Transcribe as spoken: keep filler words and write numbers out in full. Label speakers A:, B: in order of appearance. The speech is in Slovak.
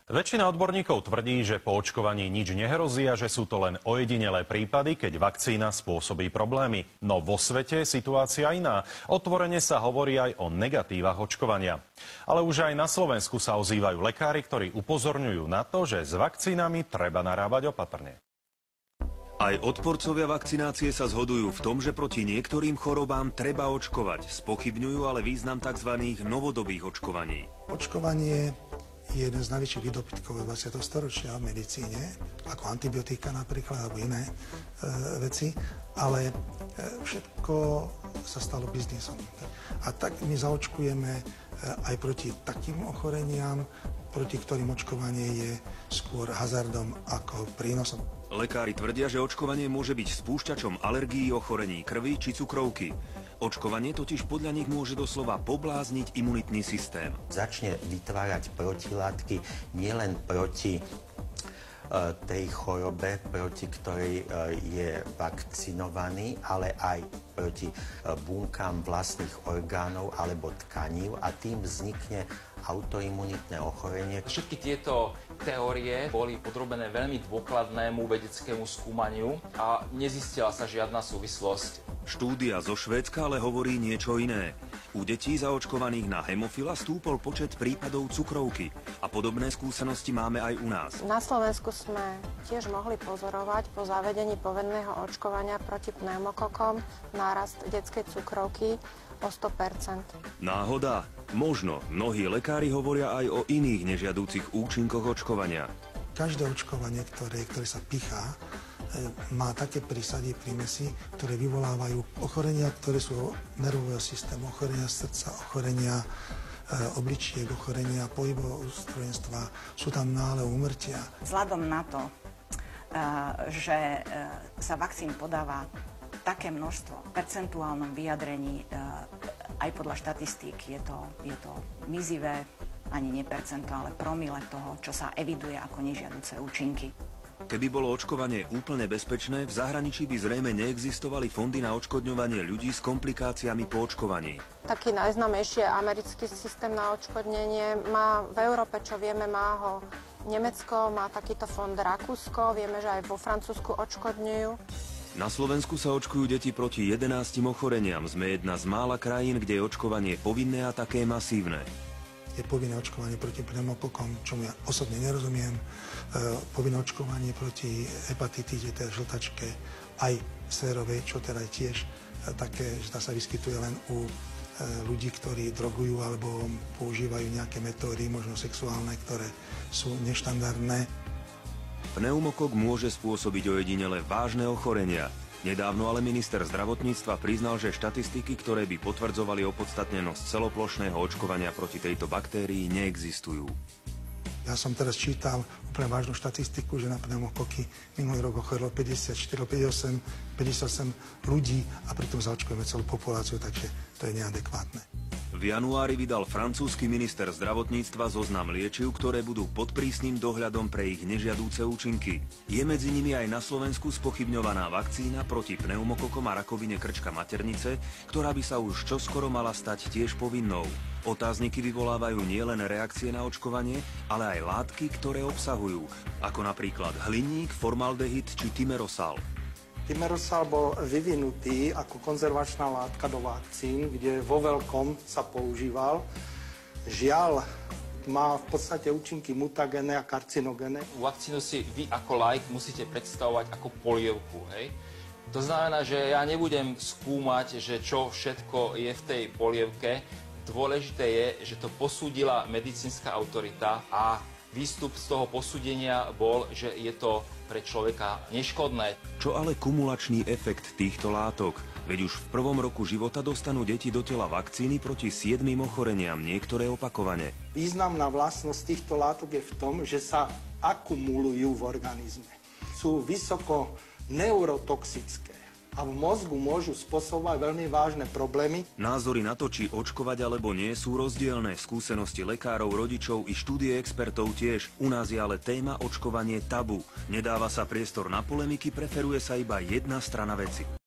A: Väčšina odborníkov tvrdí, že po očkovaní nič nehrozí a že sú to len ojedinelé prípady, keď vakcína spôsobí problémy. No vo svete je situácia iná. Otvorene sa hovorí aj o negatívach očkovania. Ale už aj na Slovensku sa ozývajú lekári, ktorí upozorňujú na to, že s vakcínami treba narábať opatrne.
B: Aj odporcovia vakcinácie sa zhodujú v tom, že proti niektorým chorobám treba očkovať. Spochybňujú ale význam tzv. Novodobých očkovaní.
C: Očkovanie je jeden z najväčších výdobytkov dvadsiateho storočia v medicíne, ako antibiotika napríklad, alebo iné e, veci, ale e, všetko sa stalo biznisom. A tak my zaočkujeme e, aj proti takým ochoreniam, proti ktorým očkovanie je skôr hazardom ako prínosom.
B: Lekári tvrdia, že očkovanie môže byť spúšťačom alergií, ochorení krvi či cukrovky. Očkovanie totiž podľa nich môže doslova poblázniť imunitný systém.
D: Začne vytvárať protilátky nielen proti tej chorobe, proti ktorej je vakcinovaný, ale aj proti bunkám vlastných orgánov alebo tkanív a tým vznikne autoimunitné ochorenie.
E: Všetky tieto teórie boli podrobené veľmi dôkladnému vedeckému skúmaniu a nezistila sa žiadna súvislosť.
B: Štúdia zo Švédska ale hovorí niečo iné. U detí zaočkovaných na hemofila stúpol počet prípadov cukrovky a podobné skúsenosti máme aj u nás.
F: Na Slovensku sme tiež mohli pozorovať po zavedení povinného očkovania proti pneumokokom nárast detskej cukrovky o sto percent.
B: Náhoda? Možno. Mnohí lekári hovoria aj o iných nežiadúcich účinkoch očkovania.
C: Každé očkovanie, ktoré, ktoré sa pichá, má také prísady, prímesy, ktoré vyvolávajú ochorenia, ktoré sú nervového systému, ochorenia srdca, ochorenia e, obličiek, ochorenia pohybového ústrojenstva. Sú tam náhle úmrtia.
G: Vzhľadom na to, e, že e, sa vakcín podáva také množstvo v percentuálnom vyjadrení, e, aj podľa štatistík je to, je to mizivé, ani nie percento, ale promile toho, čo sa eviduje ako nežiaduce účinky.
B: Keby bolo očkovanie úplne bezpečné, v zahraničí by zrejme neexistovali fondy na odškodňovanie ľudí s komplikáciami po očkovaní.
F: Taký najznámejší je americký systém na odškodnenie. Má v Európe, čo vieme, má ho Nemecko, má takýto fond Rakúsko, vieme, že aj vo Francúzsku odškodňujú.
B: Na Slovensku sa očkujú deti proti jedenástim ochoreniam. Sme jedna z mála krajín, kde je očkovanie povinné a také masívne.
C: Je povinné očkovanie proti pneumokokom, čomu ja osobne nerozumiem. E, povinné očkovanie proti hepatitíde, teda žltačke, aj sérovej, čo teda je tiež e, také, že tá sa vyskytuje len u e, ľudí, ktorí drogujú alebo používajú nejaké metódy, možno sexuálne, ktoré sú neštandardné.
B: Pneumokok môže spôsobiť ojedinele vážne ochorenia. Nedávno ale minister zdravotníctva priznal, že štatistiky, ktoré by potvrdzovali opodstatnenosť celoplošného očkovania proti tejto baktérii, neexistujú.
C: Ja som teraz čítal úplne vážnu štatistiku, že na pneumokoky minulý rok ochorelo päťdesiatštyri, päťdesiatosem, päťdesiatosem ľudí a pritom zaočkujeme celú populáciu, takže to je neadekvátne.
B: V januári vydal francúzsky minister zdravotníctva zoznam liečiv, ktoré budú pod prísnym dohľadom pre ich nežiadúce účinky. Je medzi nimi aj na Slovensku spochybňovaná vakcína proti pneumokokom a rakovine krčka maternice, ktorá by sa už čoskoro mala stať tiež povinnou. Otázniky vyvolávajú nielen reakcie na očkovanie, ale aj látky, ktoré obsahujú, ako napríklad hliník, formaldehyd či timerosal.
H: Timerosal bol vyvinutý ako konzervačná látka do vakcín, kde vo veľkom sa používal. Žiaľ, má v podstate účinky mutagénne a karcinogénne.
E: Vakcínu si vy ako laik musíte predstavovať ako polievku, hej? To znamená, že ja nebudem skúmať, že čo všetko je v tej polievke. Dôležité je, že to posúdila medicínska autorita a výstup z toho posúdenia bol, že je to pre človeka neškodné.
B: Čo ale kumulačný efekt týchto látok? Veď už v prvom roku života dostanú deti do tela vakcíny proti siedmim ochoreniam, niektoré opakovane.
H: Významná vlastnosť týchto látok je v tom, že sa akumulujú v organizme. Sú vysoko neurotoxické a v mozgu môžu spôsobovať veľmi vážne problémy.
B: Názory na to, či očkovať alebo nie, sú rozdielne. Skúsenosti lekárov, rodičov i štúdie expertov tiež. U nás je ale téma očkovanie tabu. Nedáva sa priestor na polemiky, preferuje sa iba jedna strana veci.